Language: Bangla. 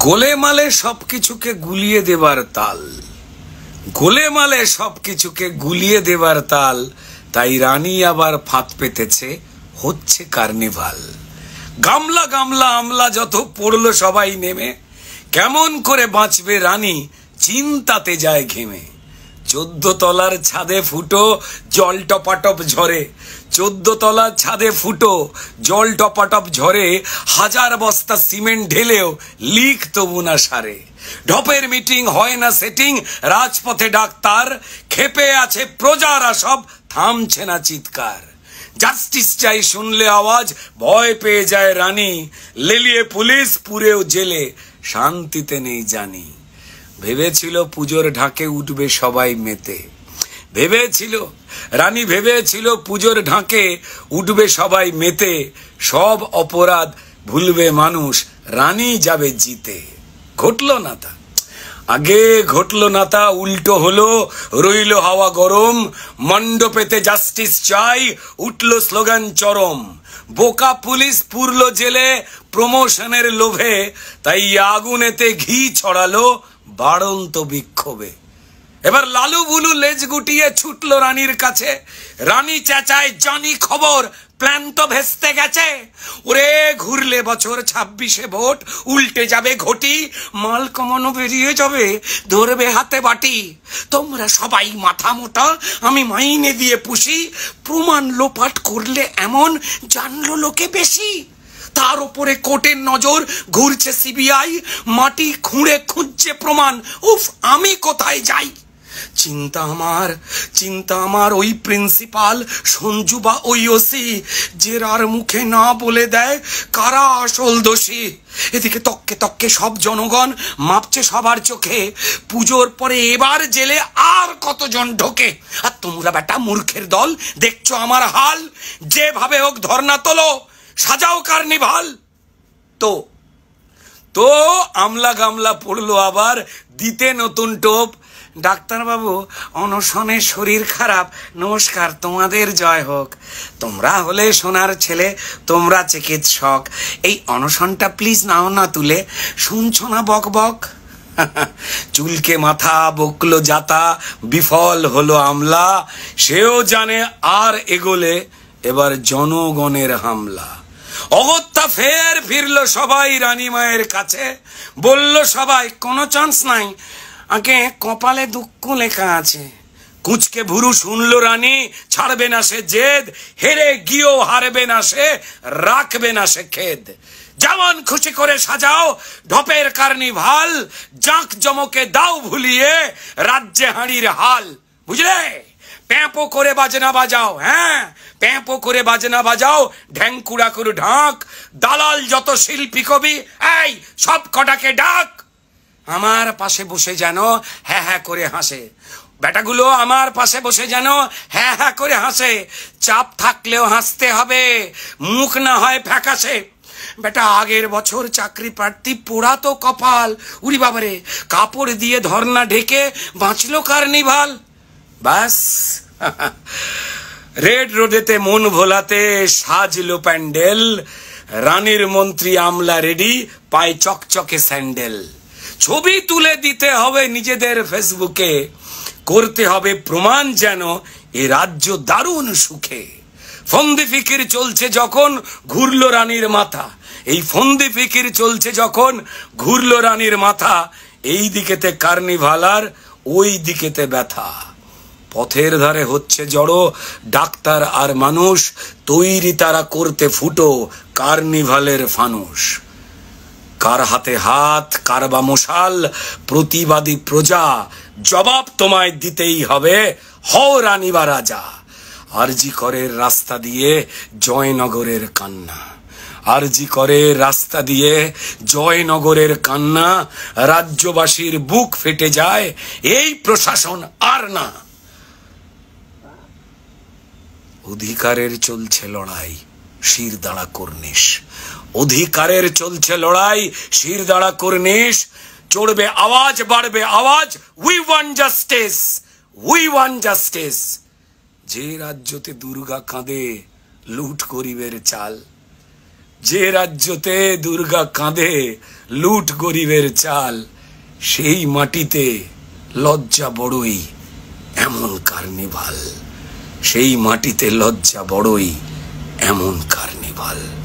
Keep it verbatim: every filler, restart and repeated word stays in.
গোলেমালে সবকিছুকে গুলিয়ে দেবার তাল, গোলেমালে সবকিছুকে গুলিয়ে দেবার তাল, তাই রানী আবার ফাঁদ পেতেছে, হচ্ছে কার্নিভাল। গামলা গামলা আমলা যত পড়লো সবাই নেমে, কেমন করে বাঁচবে রানী চিন্তাতে যায় ঘেমে। চোদ্দ তলার ছাদে ফুটো জল টপাটপ ঝরে, চোদ্দ তলার ছাদে ফুটো জল টপাটপ ঝরে, হাজার বস্তা সিমেন্ট ঢেলেও লিক তবু না সারে। ঢপের মিটিং হয় না সেটিং, রাজপথে ডাক্তার, খেপে আছে প্রজারা সব, থামছে না চিৎকার। জাস্টিস চাই শুনলে আওয়াজ, ভয় পেয়ে যায় রানী, লেলিয়ে পুলিশ পুরেও জেলে, শান্তিতে নেই জানি। ভেবেছিল পুজোর ঢাকে উঠবে সবাই মেতে, ভেবেছিল রানী ভেবেছিল পুজোর ঢাকে উঠবে সবাই মেতে, সব অপরাধ ভুলবে মানুষ, রানী যাবে জিতে। ঘটল না তা, আগে ঘটল না তা, উল্টো হলো, রইল হাওয়া গরম। মণ্ডপেতে জাস্টিস চাই, উঠল স্লোগান চরম। বোকা পুলিশ পুরল জেলে প্রমোশনের লোভে, তাই আগুনেতে ঘি ছড়ালো বাড়ন্ত বিক্ষোভে। এবার লালু বুলু লেজ গুটিয়ে ছুটলো রানীর কাছে, রানী চেঁচায় জানি খবর, প্ল্যান তো ভেস্তে গেছে। ওরে ঘুরলে বছর ছাব্বিশে ভোট, উল্টে যাবে ঘটি, মাল কমানো বেরিয়ে যাবে, ধরবে হাতে বাটি। তোমরা সবাই মাথা মোটা, আমি মাইনে দিয়ে পুষি, প্রমাণ লোপাট করলে এমন জানলো লোকে বেশি। তার উপরে কোর্টের নজর, ঘুরছে সিবিআই, মাটি খুঁড়ে খুঁজছে প্রমাণ, উফ আমি কোথায় যাই। চিন্তা আমার চিন্তা আমার ওই প্রিন্সিপাল সঞ্জু বা ওই ওসি, জেরার মুখে না বলে দেয় কারা আসল দোষী। এদিকে তককে তককে সব জনগণ মাপছে সবার চোখে, পুজোর পরে এবার জেলে আর কতজন ঢোকে। আর তোমরা বেটা মূর্খের দল, দেখছো আমার হাল, যেভাবে হোক ধর্না তোলো, সাজাও কার্নিভাল। তো তো আমলা গামলা পড়লো আবার দিতে নতুন টোপ। ডাক্তারবাবু অনশনে শরীর খারাপ, নমস্কার তোমাদের জয় হোক। তোমরা হলে সোনার ছেলে, তোমরা চিকিৎসক, এই অনশনটা প্লিজ নাও না তুলে, শুনছো না বক বক। চুলকে মাথা বকলো যাতা, বিফল হলো আমলা, সেও জানে আর এগোলে এবার জনগণের হামলা। অগত্যা ফের ফিরলো সবাই রানী মায়ের কাছে, বলল সবাই কোনো চান্স নাই, আগে কপালে দুঃখ লেখা আছে। কুচকে ভুরু শুনলো রানী, ছাড়বে না সে জেদ, হেরে গিয়েও হারবে না সে, রাখবে না সে খেদ। যেমন খুশি করে সাজাও ঢপের কার্নিভাল, জাঁক জমকে দাও ভুলিয়ে রাজ্যে হাঁড়ির হাল। বুঝলে, প্যাঁপো করে বাজনা বাজাও, হ্যাঁ প্যাঁপো করে বাজনা বাজাও, ঢ্যাংকুড়া করে ঢাক। দালাল যত শিল্পী কবি, এই সব কটাকে ডাক। আমার পাশে বসে যেন হ্যাঁ হ্যাঁ করে হাসে, বেটাগুলো আমার পাশে বসে যেন হ্যাঁ হ্যাঁ করে হাসে। চাপ থাকলেও হাসতে হবে, মুখ না হয় ফ্যাকাশে। বেটা আগের বছর চাকরি প্রার্থী, পোড়া তো কপাল, উরি বাবারে, কাপড় দিয়ে ধর্না ঢেকে বাঁচলো কার্নিভাল। বাস রেড রোডেতে মন ভোলাতে সাজলো প্যান্ডেল, রানীর মন্ত্রী আমলা রেডি, পায়ে চকচকে স্যান্ডেল। ছবি তুলে দিতে হবে নিজেদের ফেসবুকে, করতে হবে প্রমাণ যেন এ রাজ্য দারুণ সুখে। ফন্দি ফিকির চলছে যখন ঘুরলো রানীর মাথা, এই ফন্দি ফিকির চলছে যখন ঘুরলো রানীর মাথা, এই দিকেতে কার্নিভাল আর ওই দিকেতে ব্যথা। পথের ধারে হচ্ছে জড়ো ডাক্তার আর মানুষ, তৈরি তারা করতে ফুটো কার্নিভালের ফানুস। কার হাতে হাত, কার বা মশাল, প্রতিবাদী প্রজা, জবাব তোমায় দিতেই হবে, হও রানী বা রাজা। আরজি করের রাস্তা দিয়ে জয়নগরের কান্না, আরজি করের রাস্তা দিয়ে জয়নগরের কান্না, রাজ্যবাসীর বুক ফেটে যায়, এই প্রশাসন আর না। অধিকারের চলছে লড়াই, শিরদাঁড়া কর্নিশ, অধিকারের চলছে লড়াই, শিরদাঁড়া কর্নিশ। চড়বে আওয়াজ, বাড়বে আওয়াজ, we want justice, we want justice. যে রাজ্যতে দুর্গা কাঁদে লুট করিবের চাল, যে রাজ্যতে দুর্গা কাঁদে লুট গরিবের চাল, সেই মাটিতে লজ্জা বড়ই এমন কার্নিভাল, সেই মাটিতে লজ্জা বড়ই এমন কার্নিভাল।